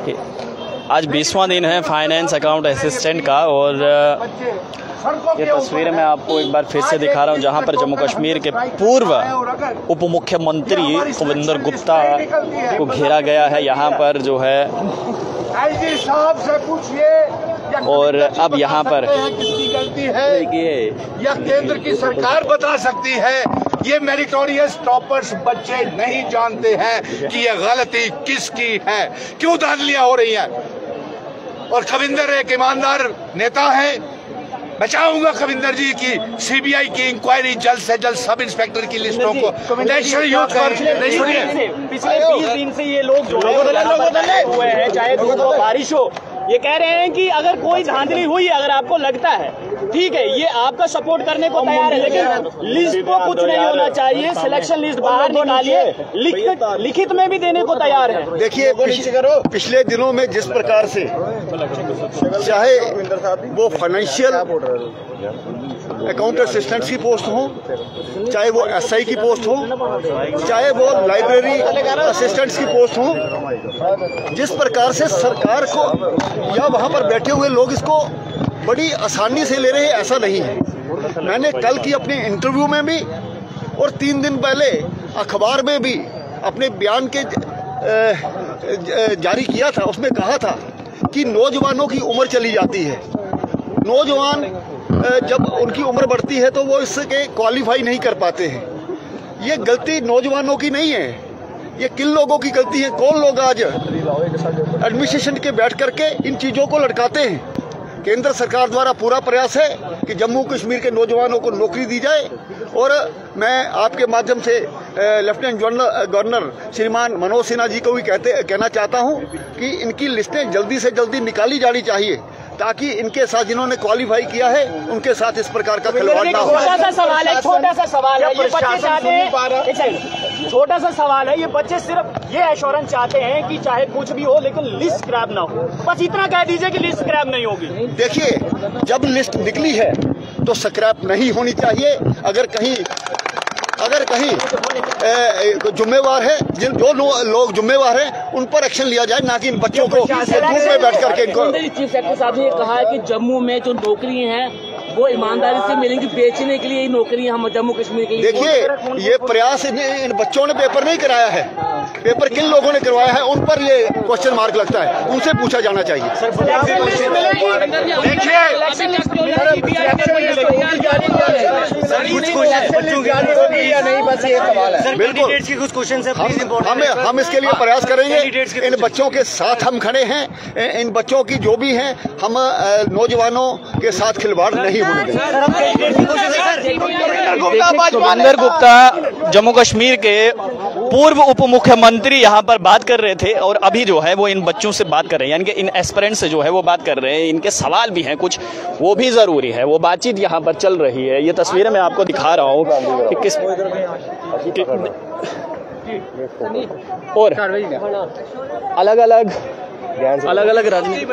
आज 20वां दिन है फाइनेंस अकाउंट असिस्टेंट का और ये तस्वीरें मैं आपको एक बार फिर से दिखा रहा हूँ जहाँ पर जम्मू कश्मीर के पूर्व उप मुख्यमंत्री खविंदर गुप्ता को घेरा गया है। यहाँ पर जो है और अब यहाँ पर किसकी गलती है यह केंद्र की सरकार बता सकती है। ये मेरिटोरियस टॉपर्स बच्चे नहीं जानते हैं कि यह गलती किसकी है, क्यों धांधलियां हो रही हैं। और खविंदर एक ईमानदार नेता है। मैं चाहूंगा खविंदर जी की सीबीआई की इंक्वायरी जल्द से जल्द सब इंस्पेक्टर की लिस्टों को नेशनल यूथ पिछले 20 दिन से ये लोग जो हुए हैं, चाहे धूप हो बारिश हो, ये कह रहे हैं कि अगर कोई धांधली हुई, अगर आपको लगता है ठीक है, ये आपका सपोर्ट करने को तैयार है, लेकिन लिस्ट को कुछ नहीं होना चाहिए। सिलेक्शन लिस्ट बाहर निकालिए, लिखित में भी देने को तैयार है। देखिए पिछले दिनों में जिस प्रकार से चाहे वो फाइनेंशियल अकाउंट असिस्टेंट की पोस्ट हो, चाहे वो एसआई की पोस्ट हो, चाहे वो लाइब्रेरी असिस्टेंट्स की पोस्ट हो, जिस प्रकार से सरकार को या वहां पर बैठे हुए लोग इसको बड़ी आसानी से ले रहे हैं, ऐसा नहीं है। मैंने कल की अपने इंटरव्यू में भी और 3 दिन पहले अखबार में भी अपने बयान के जारी किया था। उसमें कहा था कि नौजवानों की उम्र चली जाती है, नौजवान जब उनकी उम्र बढ़ती है तो वो इसके क्वालिफाई नहीं कर पाते हैं। ये गलती नौजवानों की नहीं है, ये किन लोगों की गलती है। कौन लोग आज एडमिनिस्ट्रेशन के बैठ करके इन चीज़ों को लटकाते हैं। केंद्र सरकार द्वारा पूरा प्रयास है कि जम्मू कश्मीर के नौजवानों को नौकरी दी जाए। और मैं आपके माध्यम से लेफ्टिनेंट गवर्नर श्रीमान मनोज सिन्हा जी को भी कहना चाहता हूं कि इनकी लिस्टें जल्दी से जल्दी निकाली जानी चाहिए, ताकि इनके साथ जिन्होंने क्वालिफाई किया है उनके साथ इस प्रकार का खिलवाड़ ना हो। छोटा सा सवाल है, ये बच्चे चाहते हैं, छोटा सा सवाल है, ये बच्चे सिर्फ ये एश्योरेंस चाहते हैं कि चाहे कुछ भी हो लेकिन लिस्ट स्क्रैप ना हो। बस इतना कह दीजिए कि लिस्ट स्क्रैप नहीं होगी। देखिए, जब लिस्ट निकली है तो स्क्रैप नहीं होनी चाहिए। अगर कहीं जुम्मेवार है, जो लोग जुम्मेवार हैं उन पर एक्शन लिया जाए, ना कि इन बच्चों को धूप में बैठ करके इनको। चीफ सेक्रेटरी साहब ने कहा है कि जम्मू में जो नौकरी हैं वो ईमानदारी से मिलेंगी, बेचने के लिए ये नौकरी हम जम्मू कश्मीर के लिए। देखिए, ये प्रयास इन बच्चों ने पेपर नहीं कराया है, पेपर किन लोगों ने करवाया है उन पर ये क्वेश्चन मार्क लगता है, उनसे पूछा जाना चाहिए। बिल्कुल, कुछ क्वेश्चन हम इसके लिए प्रयास करेंगे। इन बच्चों के साथ हम खड़े हैं, इन बच्चों की जो भी हैं, हम नौजवानों के साथ खिलवाड़ नहीं होने देंगे। खविंदर गुप्ता जम्मू कश्मीर के पूर्व उप मुख्यमंत्री यहाँ पर बात कर रहे थे और अभी जो है वो इन बच्चों से बात कर रहे हैं, यानी कि इन एस्पिरेंट से जो है वो बात कर रहे हैं। इनके सवाल भी हैं कुछ, वो भी जरूरी है, वो बातचीत यहाँ पर चल रही है। ये तस्वीरें मैं आपको दिखा रहा हूँ कि किस और अलग अलग राजनीति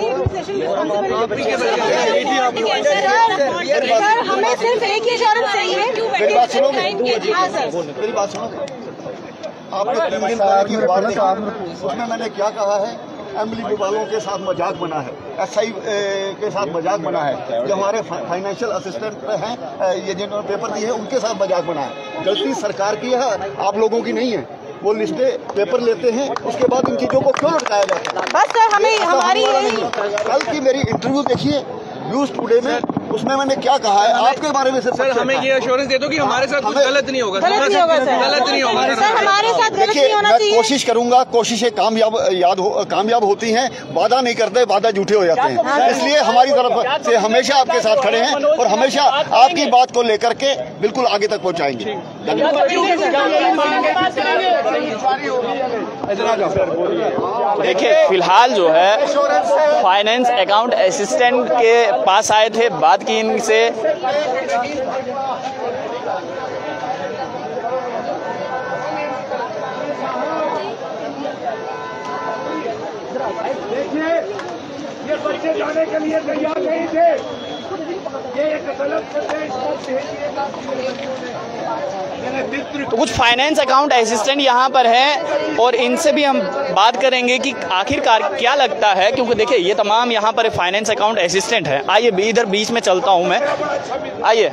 हमें सिर्फ एक ही एश्योरेंस चाहिए। मेरी बात सुनो, मेरी बात सुनो। आपने 3 दिन पहले की अखबार देखा, उसमें मैंने क्या कहा है? एमएलए वालों के साथ मजाक बना है, एसआई के साथ मजाक बना है, जो हमारे फाइनेंशियल असिस्टेंट हैं, ये जिन्होंने पेपर दिए हैं उनके साथ मजाक बना है। गलती सरकार की है, आप लोगों की नहीं है। वो लिस्टें पेपर लेते हैं, उसके बाद इन चीज़ों को क्यों लटकाया जाता है? बस सर, हमें हमारी कल की मेरी इंटरव्यू देखिए न्यूज़ टुडे में, उसमें मैंने क्या कहा है आपके बारे में। सर हमें ये एश्योरेंस दे दो कि हमारे साथ कुछ गलत नहीं होगा, गलत नहीं होगा सर, हमारे साथ गलत नहीं होना चाहिए। कोशिश करूंगा, कोशिशें कामयाब होती हैं, वादा नहीं करते, वादा झूठे हो जाते हैं। इसलिए हमारी तरफ से हमेशा आपके साथ खड़े हैं और हमेशा आपकी बात को लेकर के बिल्कुल आगे तक पहुंचाएंगे। देखिए, फिलहाल जो है फाइनेंस अकाउंट असिस्टेंट के पास आए थे, बात की इनसे। देखिए, ये बच्चे जाने के लिए तैयार नहीं थे। तो कुछ फाइनेंस अकाउंट असिस्टेंट यहाँ पर हैं और इनसे भी हम बात करेंगे कि आखिरकार क्या लगता है, क्योंकि देखिए ये तमाम यहाँ पर फाइनेंस अकाउंट असिस्टेंट हैं। आइए इधर बीच में चलता हूँ मैं, आइए।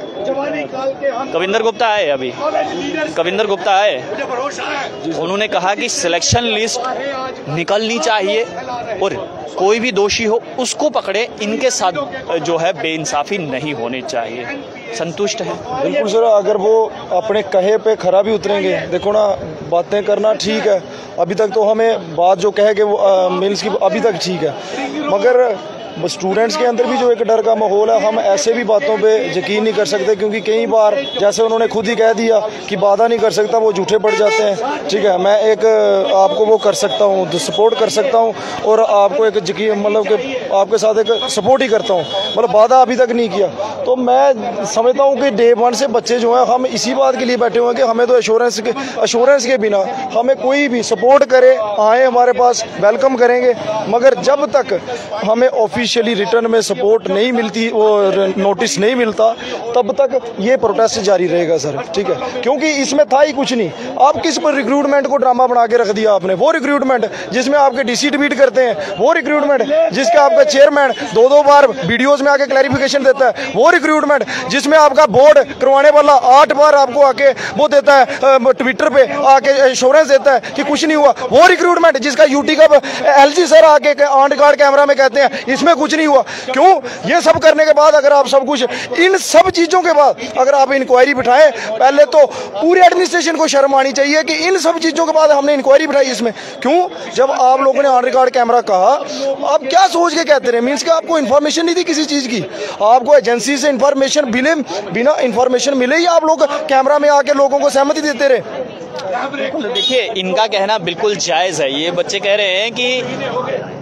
कविंदर गुप्ता आए, अभी कविंदर गुप्ता आए, उन्होंने कहा कि सिलेक्शन लिस्ट निकलनी चाहिए और कोई भी दोषी हो उसको पकड़े, इनके साथ जो है बेइंसाफी नहीं होनी चाहिए। संतुष्ट है? बिल्कुल सर, अगर वो अपने कहे पे खरा भी उतरेंगे, देखो ना, बातें करना ठीक है, अभी तक तो हमें बात जो कहे कि वो मिल्स की अभी तक ठीक है, मगर स्टूडेंट्स के अंदर भी जो एक डर का माहौल है, हम ऐसे भी बातों पे यकीन नहीं कर सकते, क्योंकि कई बार जैसे उन्होंने खुद ही कह दिया कि वादा नहीं कर सकता, वो झूठे पड़ जाते हैं। ठीक है, मैं एक आपको वो कर सकता हूँ, सपोर्ट कर सकता हूँ और आपको एक यकीन, मतलब कि आपके साथ एक सपोर्ट ही करता हूँ, मतलब वादा अभी तक नहीं किया। तो मैं समझता हूँ कि डे 1 से बच्चे जो हैं, हम इसी बात के लिए बैठे हुए हैं कि हमें तो एश्योरेंस के बिना हमें कोई भी सपोर्ट करे, आए हमारे पास, वेलकम करेंगे, मगर जब तक हमें ऑफिशियली रिटर्न में सपोर्ट नहीं मिलती और नोटिस नहीं मिलता, तब तक ये प्रोटेस्ट जारी रहेगा सर। ठीक है, क्योंकि इसमें था ही कुछ नहीं। आप किस पर रिक्रूटमेंट को ड्रामा बना के रख दिया आपने? वो रिक्रूटमेंट जिसमें आपके डीसी ट्वीट करते हैं, वो रिक्रूटमेंट जिसका आपका चेयरमैन 2-2 बार वीडियोज में आके क्लैरिफिकेशन देता है, वो रिक्रूटमेंट जिसमें आपका बोर्ड करवाने वाला 8 बार आपको आके वो देता है, ट्विटर पे आके एश्योरेंस देता है कि कुछ नहीं हुआ, वो रिक्रूटमेंट जिसका यूटी का एलजी सर आके ऑन गार्ड कैमरा में कहते हैं इसमें कुछ नहीं हुआ। क्यों? ये सब करने के बाद, अगर आप सब कुछ, इन सब चीजों के बाद अगर आप इंक्वायरी बिठाएं, पहले तो पूरी एडमिनिस्ट्रेशन को शर्म आनी चाहिए कि इन सब चीजों के बाद हमने इंक्वायरी बिठाई इसमें। क्यों? जब आप लोगों ने ऑन रिकॉर्ड कैमरा कहा, आप क्या सोच के कहते रहे? मीन्स कि आपको इन्फॉर्मेशन नहीं थी किसी चीज की, आपको एजेंसी से इन्फॉर्मेशन बिना इन्फॉर्मेशन मिले ही आप लोग कैमरा में आके लोगों को सहमति देते रहे। देखिए, इनका कहना बिल्कुल जायज है। ये बच्चे कह रहे हैं कि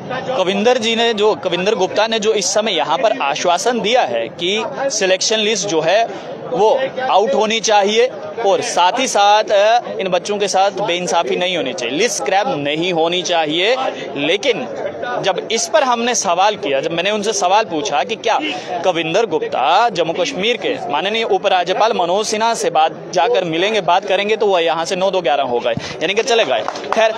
कविंदर गुप्ता ने जो इस समय यहाँ पर आश्वासन दिया है कि सिलेक्शन लिस्ट जो है वो आउट होनी चाहिए और साथ ही साथ इन बच्चों के साथ बेइंसाफी नहीं होनी चाहिए, लिस्ट स्क्रैप नहीं होनी चाहिए। लेकिन जब इस पर हमने सवाल किया, जब मैंने उनसे सवाल पूछा कि क्या कविंदर गुप्ता जम्मू कश्मीर के माननीय उपराज्यपाल मनोज सिन्हा से जाकर मिलेंगे, बात करेंगे, तो वह यहाँ से 9-2-11 हो गए, यानी कि चले गए। खैर,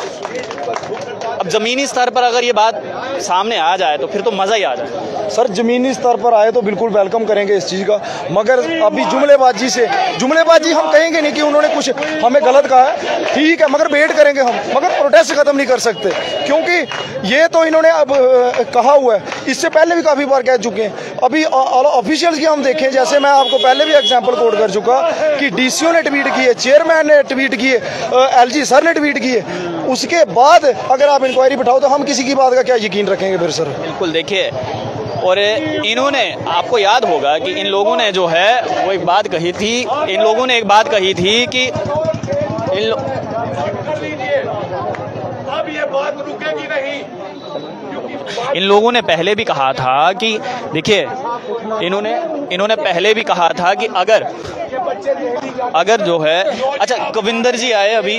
अब जमीनी स्तर पर अगर ये बात सामने आ जाए तो फिर तो मजा ही आ जाए। सर, जमीनी स्तर पर आए तो बिल्कुल वेलकम करेंगे इस चीज़ का, मगर अभी जुमलेबाजी हम कहेंगे नहीं कि उन्होंने कुछ हमें गलत कहा है, ठीक है, मगर वेट करेंगे हम, मगर प्रोटेस्ट खत्म नहीं कर सकते, क्योंकि ये तो इन्होंने अब कहा हुआ है, इससे पहले भी काफ़ी बार कह चुके हैं। अभी ऑफिशियल्स की हम देखें, जैसे मैं आपको पहले भी एग्जाम्पल कोट कर चुका कि डीसीओ ने ट्वीट किए, चेयरमैन ने ट्वीट किए, एलजी सर ने ट्वीट किए, उसके बाद अगर आप इंक्वायरी बिठाओ तो हम किसी की बात का क्या यकीन रखेंगे फिर सर? बिल्कुल, देखिए, और इन्होंने, आपको याद होगा कि इन लोगों ने जो है वो एक बात कही थी, कि इन लोगों ने पहले भी कहा था कि देखिए, इन्होंने पहले भी कहा था कि अगर जो है, अच्छा कविंदर जी आए अभी,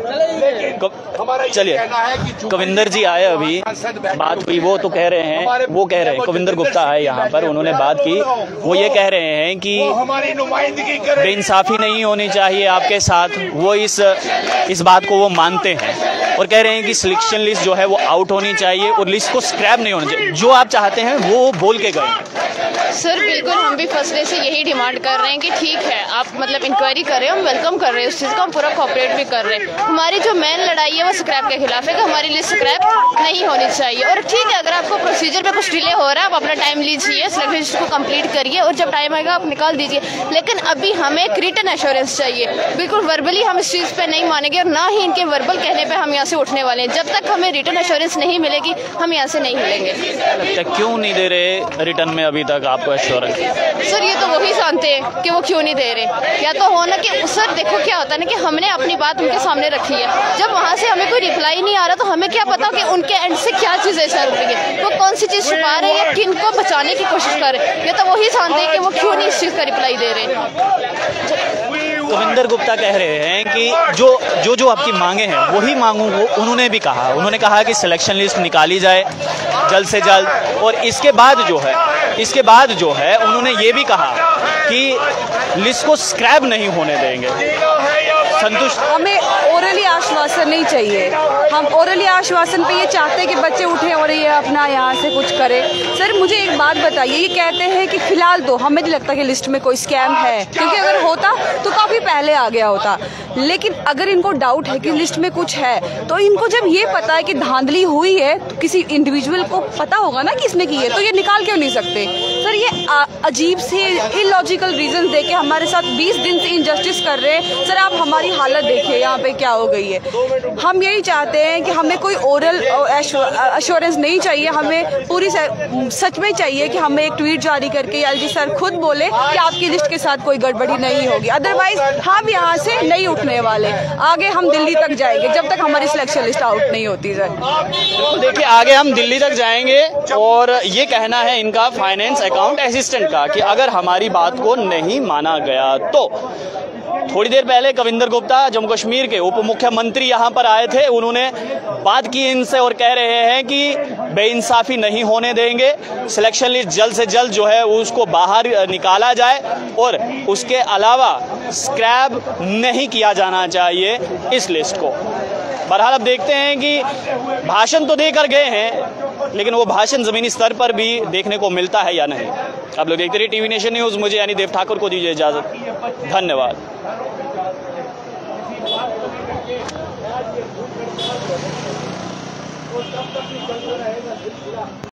चलिए कविंदर जी आए अभी, बात हुई, वो कह रहे हैं कविंदर गुप्ता आए यहाँ पर, उन्होंने बात की, वो ये कह रहे हैं कि बेइंसाफी नहीं होनी चाहिए आपके साथ, वो इस बात को वो मानते हैं और कह रहे हैं कि सिलेक्शन लिस्ट जो है वो आउट होनी चाहिए और लिस्ट को स्क्रैप नहीं होना चाहिए। जो आप चाहते हैं वो बोल के गए। सर बिल्कुल, हम भी फर्स्ट डे से यही डिमांड कर रहे हैं कि ठीक है, आप मतलब इंक्वायरी कर रहे हैं, हम वेलकम कर रहे हैं उस चीज़ का, हम पूरा कोऑपरेट भी कर रहे हैं। हमारी जो मेन लड़ाई है वो स्क्रैप के खिलाफ है कि हमारी लिस्ट स्क्रैप नहीं होनी चाहिए। और ठीक है, अगर आपको प्रोसीजर पे कुछ डिले हो रहा है, आप अपना टाइम लीजिए, सिलेक्शन लिस्ट को कंप्लीट करिए और जब टाइम आएगा आप निकाल दीजिए, लेकिन अभी हमें एक रिटन एश्योरेंस चाहिए। बिल्कुल वर्बली हम इस चीज़ पर नहीं मानेंगे और ना ही इनके वर्बल कहने पर हम यहाँ से उठने वाले हैं। जब तक हमें रिटन एश्योरेंस नहीं मिलेगी हम यहाँ से नहीं हिलेंगे। क्यों नहीं दे रहे रिटर्न में अभी तक आपको एश्योरेंस? सर ये तो वही जानते हैं कि वो क्यों नहीं दे रहे। या तो हो ना कि सर देखो क्या होता है ना कि हमने अपनी बात उनके सामने रखी है, जब वहाँ से हमें कोई रिप्लाई नहीं आ रहा तो हमें क्या पता कि उनके एंड से क्या चीज़ें चल रही है, वो कौन सी चीज़ छुपा रहे हैं या किन को बचाने की कोशिश कर रहे हैं। ये तो वही जानते हैं कि वो क्यों नहीं इस चीज़ का रिप्लाई दे रहे। कविंदर गुप्ता कह रहे हैं कि जो आपकी मांगे हैं वही मांगों वो उन्होंने भी कहा। उन्होंने कहा कि सिलेक्शन लिस्ट निकाली जाए जल्द से जल्द, और इसके बाद जो है उन्होंने ये भी कहा कि लिस्ट को स्क्रैप नहीं होने देंगे। संतुष्ट? हमें ओरली आश्वासन नहीं चाहिए। हम ओरली आश्वासन पे ये चाहते हैं कि बच्चे उठें और ये अपना यहाँ से कुछ करें। सर मुझे एक बात बताइए, ये कहते हैं कि फिलहाल तो हमें नहीं लगता कि लिस्ट में कोई स्कैम है, क्योंकि अगर होता तो काफ़ी पहले आ गया होता। लेकिन अगर इनको डाउट है कि लिस्ट में कुछ है, तो इनको जब ये पता है कि धांधली हुई है तो किसी इंडिविजुअल को पता होगा ना किसने की है, तो ये निकाल क्यों नहीं सकते? सर ये अजीब से इलॉजिकल रीजन दे के हमारे साथ 20 दिन से इनजस्टिस कर रहे हैं। सर आप हमारी हालत देखिए यहाँ पे क्या हो गई है। हम यही चाहते हैं कि हमें कोई ओरल एश्योरेंस नहीं चाहिए, हमें पूरी सच में चाहिए कि हमें एक ट्वीट जारी करके एलजी सर खुद बोले कि आपकी लिस्ट के साथ कोई गड़बड़ी नहीं होगी, अदरवाइज हम यहाँ से नहीं उठने वाले। आगे हम दिल्ली तक जाएंगे जब तक हमारी सिलेक्शन लिस्ट आउट नहीं होती। सर देखिए आगे हम दिल्ली तक जाएंगे, और ये कहना है इनका फाइनेंस अकाउंट असिस्टेंट का कि अगर हमारी बात को नहीं माना गया तो। थोड़ी देर पहले कविंदर गुप्ता जम्मू कश्मीर के उप मुख्यमंत्री यहाँ पर आए थे, उन्होंने बात की इनसे और कह रहे हैं कि बेइंसाफी नहीं होने देंगे, सिलेक्शन लिस्ट जल्द से जल्द जो है उसको बाहर निकाला जाए, और उसके अलावा स्क्रैप नहीं किया जाना चाहिए इस लिस्ट को। बहरहाल अब देखते हैं कि भाषण तो देकर गए हैं, लेकिन वो भाषण जमीनी स्तर पर भी देखने को मिलता है या नहीं। आप लोग देखते रहिए टीवी नेशन न्यूज़। मुझे यानी देव ठाकुर को दीजिए इजाज़त। धन्यवाद।